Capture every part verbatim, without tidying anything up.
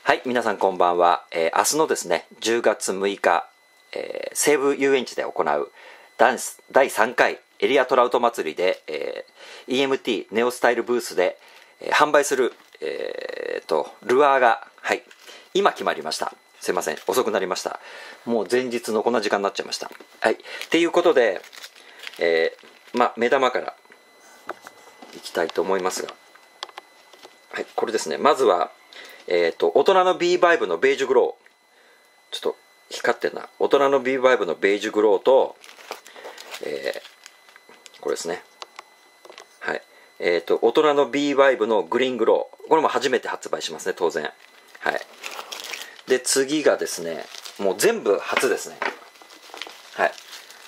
はい、皆さんこんばんは。えー、明日のですね、じゅうがつむいか、えー、西武遊園地で行うダンスだいさんかいエリアトラウト祭りで、えー、イーエムティー ネオスタイルブースで、えー、販売する、えー、とルアーが、はい、今決まりました。すいません、遅くなりました。もう前日のこんな時間になっちゃいました。はい、っていうことで、えー、まあ目玉からいきたいと思いますが、はい、これですね。まずはえー、と大人の ビーバイブ のベージュグロー、ちょっと光ってんな。大人の ビーバイブ のベージュグローと、えー、これですね、はい、えー、と大人の ビーバイブ のグリーングロー、これも初めて発売しますね、当然。はい、で次がですね、もう全部初ですね。はい、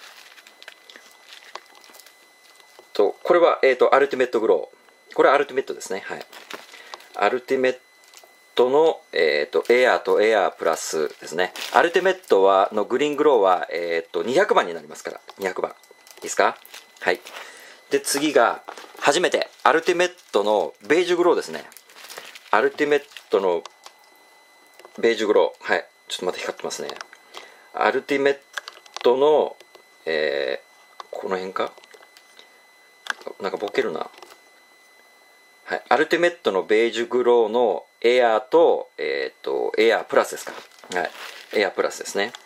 とこれは、えー、とアルティメットグロー、これはアルティメットですね。はい、アルティメットの、えー、とエアーとエアープラスですね。アルティメットはのグリーングローは、えー、とにひゃくばんになりますから、にひゃくばんいいですか。はい、で次が初めてアルティメットのベージュグローですね。アルティメットのベージュグロー、はい、ちょっとまた光ってますね。アルティメットの、えー、この辺かなんかボケるな。はい、アルティメットのベージュグローのエアーと、えー、とエアープラスですか。はい、エアープラスですね。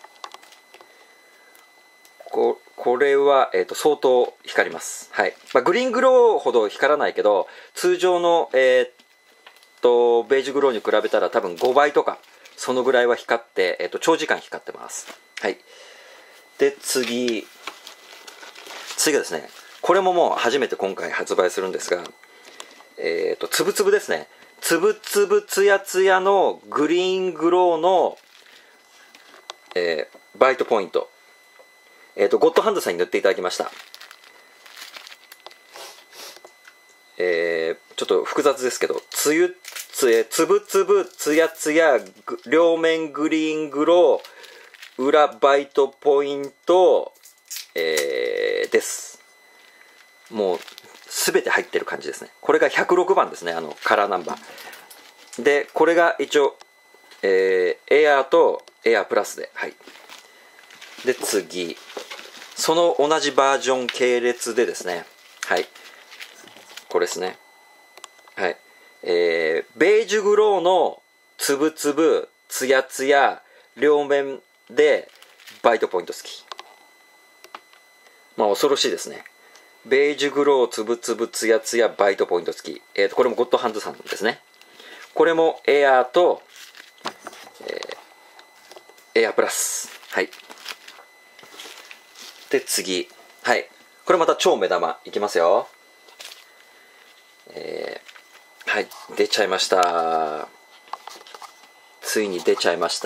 ここれは、えー、と相当光ります。はい、まあ、グリーングローほど光らないけど、通常の、えー、とベージュグローに比べたら多分ごばいとかそのぐらいは光って、えー、と長時間光ってます。はい、で次次がですね、これももう初めて今回発売するんですが、えー、とつぶつぶですね。つぶつぶつやつやのグリーングローの、えー、バイトポイント、えー、とゴッドハンドさんに塗っていただきました。えー、ちょっと複雑ですけど、つゆつえつぶつぶつやつや両面グリーングロー裏バイトポイント、えー、です。もう全て入ってる感じですね。これがひゃくろくばんですね、あのカラーナンバーで。これが一応、えー、エアーとエアープラスで、はい、で次その同じバージョン系列でですね、はい、これですね、はい、えー、ベージュグローのつぶつぶつやつや両面でバイトポイント付き、まあ恐ろしいですね。ベージュグローつぶつぶつやつやバイトポイント付き、えー、とこれもゴッドハンドさんですね。これもエアーと、えー、エアープラス。はい、で次、はい、これまた超目玉いきますよ。えー、はい、出ちゃいました。ついに出ちゃいました。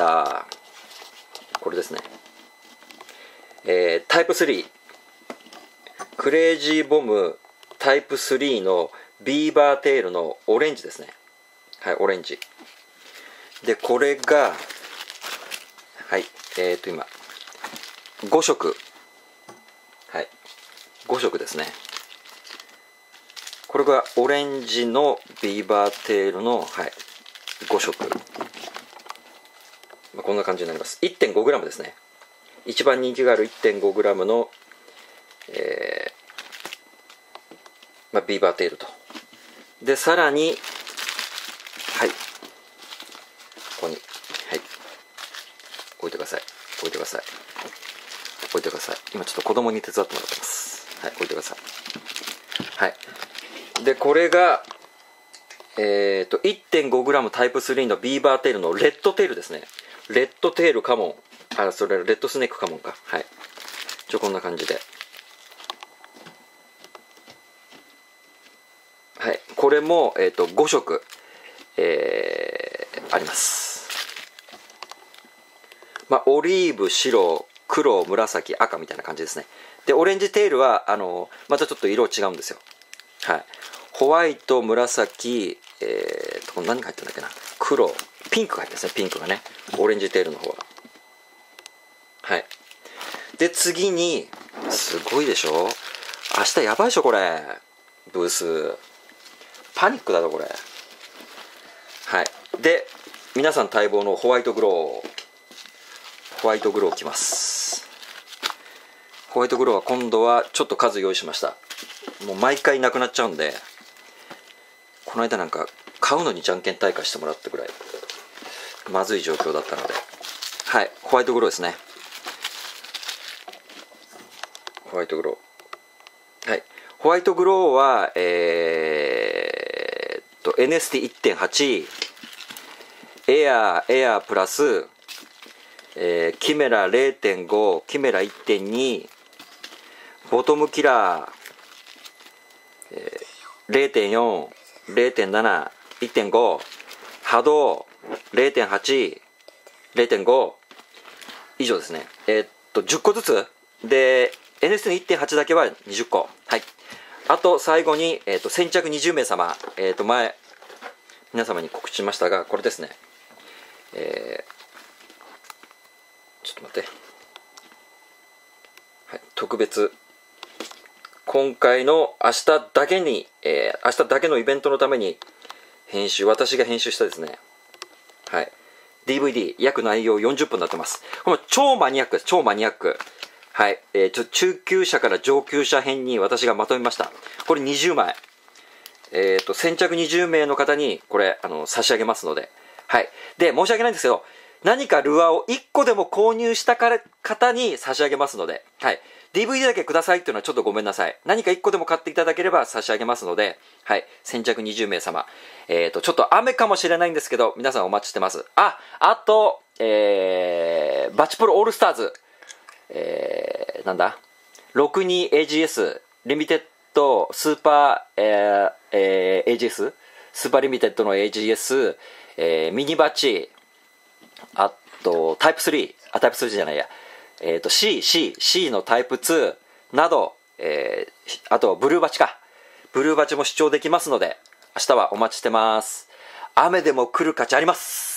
これですね、えー、タイプスリークレイジーボムタイプスリーのビーバーテールのオレンジですね。はい、オレンジで、これがはいえーと今ごしょく、はいごしょくですね。これがオレンジのビーバーテールの、はい、ごしょく、まあ、こんな感じになります。 いってんごグラム ですね。一番人気がある いってんごグラム の、えーまあ、ビーバーテールと。でさらに、はい、ここに、はい、置いてください置いてください置いてください。今ちょっと子供に手伝ってもらってます。はい、置いてください。はい、でこれが、えー、と いってんごグラム タイプスリーのビーバーテールのレッドテールですね。レッドテールカモン、あ、それレッドスネークカモンか。はい、ちょこんな感じで、はい、これも、えー、とごしょく、えー、あります。まあ、オリーブ、白、黒、紫、赤みたいな感じですね。でオレンジテールはあのまたちょっと色違うんですよ。はい、ホワイト、紫、えー、と何が入ってるんだっけな、黒、ピンクが入ってますね。ピンクがね、オレンジテールの方は。はい、で次に、すごいでしょ、明日やばいでしょこれ、ブースパニックだぞこれ。はい、で皆さん待望のホワイトグロー、ホワイトグローきます。ホワイトグローは今度はちょっと数用意しました。もう毎回なくなっちゃうんで、この間なんか買うのにじゃんけん大会してもらったぐらいまずい状況だったので、はい、ホワイトグローですね。ホワイトグロー、はい、ホワイトグローはえー、っと エヌエスティーいってんはち、 エアーエアープラス、えー、キメラ れいてんご、 キメラ いってんに、 ボトムキラー、えー、れいてんよん、れいてんなな、いってんご、 波動 れいてんはち、れいてんご、 以上ですね。えー、っとじゅっこずつで エヌエスティーいってんはち だけはにじゅっこ、はい、あと最後に、えー、っと先着にじゅうめい様、えー、っと前皆様に告知しましたが、これですね、えー、ちょっと待って、はい、特別今回の明日だけに、えー、明日だけのイベントのために編集、私が編集したですね、はい、ディーブイディー 約内容よんじゅっぷんになってます。これ超マニアックです、超マニアック。はい、えー、ちょ中級者から上級者編に私がまとめました。これにじゅうまい、えーと先着にじゅうめいの方にこれあの差し上げますので、はい、で申し訳ないんですけど、何かルアーをいっこでも購入した方に差し上げますので、はい、ディーブイディー だけくださいっていうのはちょっとごめんなさい。何かいっこでも買っていただければ差し上げますので、はい、先着にじゅうめい様、えーとちょっと雨かもしれないんですけど皆さんお待ちしてます。あ、あと、えー、バチプロオールスターズ、えー、なんだ ろくじゅうにエージーエス リミテッドスーパー、えーえー、エージーエス スーパーリミテッドの エージーエス、えー、ミニバチ、あとタイプスリー、あタイプスリーじゃないや、えー、と C、C、C のタイプツーなど、えー、あとブルーバチか、ブルーバチも視聴できますので明日はお待ちしてます。雨でも来る価値あります。